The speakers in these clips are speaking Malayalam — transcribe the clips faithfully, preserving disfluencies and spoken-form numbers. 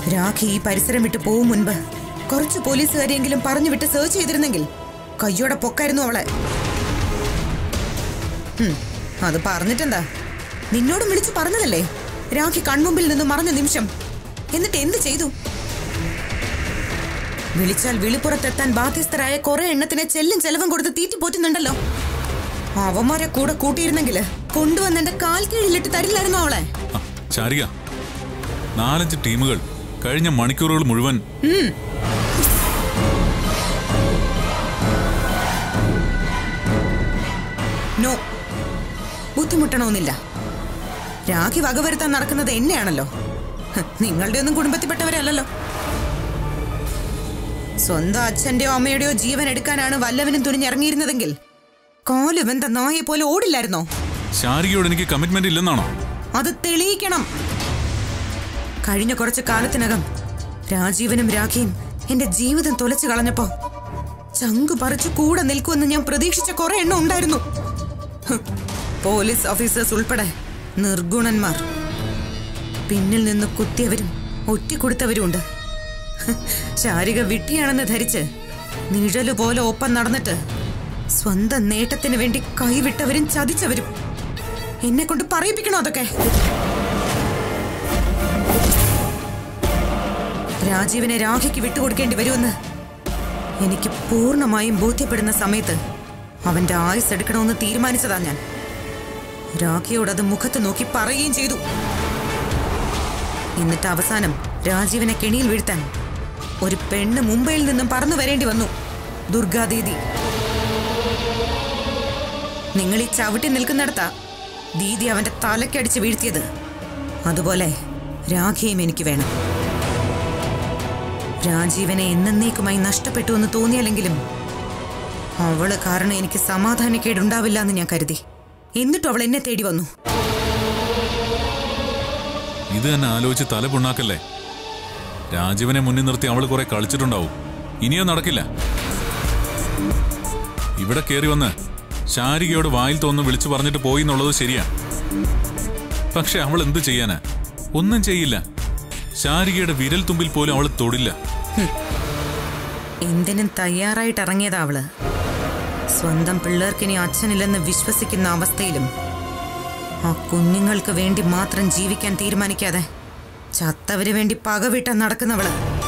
രാഖി ഈ പരിസരം വിട്ട് പോവും മുൻപ് കുറച്ച് പോലീസുകാരെങ്കിലും പറഞ്ഞു വിട്ട് സെർച്ച് ചെയ്തിരുന്നെങ്കിൽ കയ്യോടെ പൊക്കായിരുന്നു അവളെ. അത് പറഞ്ഞിട്ടെന്താ? നിന്നോടും വിളിച്ചു പറഞ്ഞതല്ലേ രാഖി കൺമുമ്പിൽ നിന്ന് മറഞ്ഞ നിമിഷം. എന്നിട്ട് എന്ത് ചെയ്തു? വിളിച്ചാൽ വിളിപ്പുറത്തെത്താൻ ബാധ്യസ്ഥരായ കുറെ എണ്ണത്തിനെ ചെല്ലും ചെലവും കൊടുത്ത് തീറ്റി പോറ്റുന്നുണ്ടല്ലോ. അവന്മാരെ കൂടെ കൂട്ടിയിരുന്നെങ്കില് കൊണ്ടുവന്ന് എന്റെ കാൽ കീഴിലിട്ട് തരില്ലായിരുന്നു അവളെ. നാലഞ്ച് ടീമുകൾ കഴിഞ്ഞ മണിക്കൂറുകൾ മുഴുവൻ നോ, ബുദ്ധിമുട്ടണമെന്നില്ല. രാഖി വകവരുത്താൻ നടക്കുന്നത് എന്നെയാണല്ലോ, നിങ്ങളുടെ ഒന്നും കുടുംബത്തിൽപ്പെട്ടവരല്ലോ. സ്വന്തം അച്ഛന്റെയോ അമ്മയുടെയോ ജീവൻ എടുക്കാനാണ് വല്ലവനും തുനിഞ്ഞിറങ്ങിയിരുന്നതെങ്കിൽ കാലുവെന്ത നായെ പോലെ ഓടില്ലായിരുന്നോ? ശാരികയോട് എനിക്ക് കമ്മിറ്റ്മെന്റ് ഇല്ലെന്നാണോ? അത് തെളിയിക്കണം. കഴിഞ്ഞ കുറച്ചു കാലത്തിനകം രാജീവനും രാഖിയും എന്റെ ജീവിതം തുലച്ചു കളഞ്ഞപ്പോ ചങ്കു പറിച്ചു കൂടെ നിൽക്കുമെന്ന് ഞാൻ പ്രതീക്ഷിച്ച കുറെ എണ്ണം ഉണ്ടായിരുന്നു. പോലീസ് ഓഫീസേഴ്സ് ഉൾപ്പെടെ നിർഗുണന്മാർ. പിന്നിൽ നിന്ന് കുത്തിയവരും ഒറ്റിക്കൊടുത്തവരുമുണ്ട്. ശാരിക വിട്ടിയാണെന്ന് ധരിച്ച് നിഴലുപോലെ ഒപ്പം നടന്നിട്ട് സ്വന്തം നേട്ടത്തിന് വേണ്ടി കൈവിട്ടവരും ചതിച്ചവരും. എന്നെ കൊണ്ട് പറയിപ്പിക്കണോ അതൊക്കെ? രാജീവിനെ രാഖിക്ക് വിട്ടുകൊടുക്കേണ്ടി വരുമെന്ന് എനിക്ക് പൂർണ്ണമായും ബോധ്യപ്പെടുന്ന സമയത്ത് അവന്റെ ആയുസ് എടുക്കണമെന്ന് തീരുമാനിച്ചതാ ഞാൻ. രാഖിയോടത് മുഖത്ത് നോക്കി പറയുകയും ചെയ്തു. എന്നിട്ട് അവസാനം രാജീവിനെ കെണിയിൽ വീഴ്ത്താൻ ഒരു പെണ്ണ് മുംബൈയിൽ നിന്നും പറന്നു വരേണ്ടി വന്നു, ദുർഗാദീദി. നിങ്ങൾ ഈ ചവിട്ടി നിൽക്കുന്നിടത്താ ദീദി അവന്റെ തലക്കടിച്ച് വീഴ്ത്തിയത്. അതുപോലെ രാഖിയും എനിക്ക് വേണം. രാജീവനെ എന്നേക്കുമായി നഷ്ടപ്പെട്ടു എന്ന് തോന്നിയാലെങ്കിലും അവള് കാരണം എനിക്ക് സമാധാനക്കേടുണ്ടാവില്ല എന്ന് ഞാൻ കരുതി. എന്നിട്ടും അവൾ എന്നെ തേടി വന്നു. ഇത് തന്നെ ആലോചിച്ച് തല പുണ്ണാക്കല്ലേ. രാജീവനെ മുന്നിൽ നിർത്തി അവള് കുറെ കളിച്ചിട്ടുണ്ടാവും. ഇനിയോ നടക്കില്ല. ഇവിടെ കയറി വന്ന് ശാരികയോട് വായിൽ തോന്നുന്നു വിളിച്ചു പറഞ്ഞിട്ട് പോയി എന്നുള്ളത് ശരിയാ. പക്ഷെ അവൾ എന്ത് ചെയ്യാനാ? ഒന്നും ചെയ്യില്ല. ശാരികയുടെ വിരൽ തുമ്പിൽ പോലും അവൾ തൊടില്ല. എന്തിനും തയ്യാറായിട്ട് ഇറങ്ങിയതാ അവള്. സ്വന്തം പിള്ളേർക്കിനി അച്ഛനില്ലെന്ന് വിശ്വസിക്കുന്ന അവസ്ഥയിലും ആ കുഞ്ഞുങ്ങൾക്ക് വേണ്ടി മാത്രം ജീവിക്കാൻ തീരുമാനിക്കാതെ ചത്തവര് വേണ്ടി പകവിട്ട നടക്കുന്നവള്.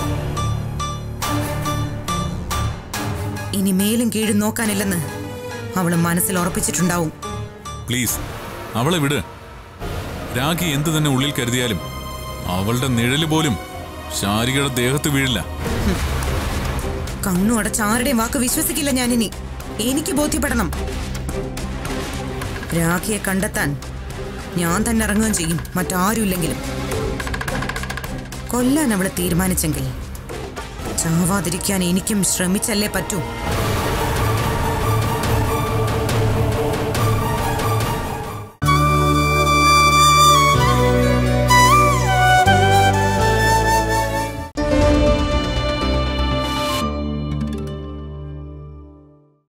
ഇനി മേലും കീഴും നോക്കാനില്ലെന്ന് അവള് മനസ്സിൽ ഉറപ്പിച്ചിട്ടുണ്ടാവും. പ്ലീസ് അവളെ വിട്. രാഖി എന്ത് തന്നെ ഉള്ളിൽ കരുതിയാലും അവളുടെ നിഴല് പോലും ശാരികയുടെ ദേഹത്ത് വീഴില്ല. കണ്ണു അടച്ച ആരുടെയും വാക്ക് വിശ്വസിക്കില്ല ഞാനിനി. എനിക്ക് ബോധ്യപ്പെടണം. രാഖിയെ കണ്ടെത്താൻ ഞാൻ തന്നെ ഇറങ്ങുകയും ചെയ്യും, മറ്റാരുമില്ലെങ്കിലും. കൊല്ലാൻ അവളെ തീരുമാനിച്ചെങ്കിൽ ചാവാതിരിക്കാൻ എനിക്കും ശ്രമിച്ചല്ലേ പറ്റൂ.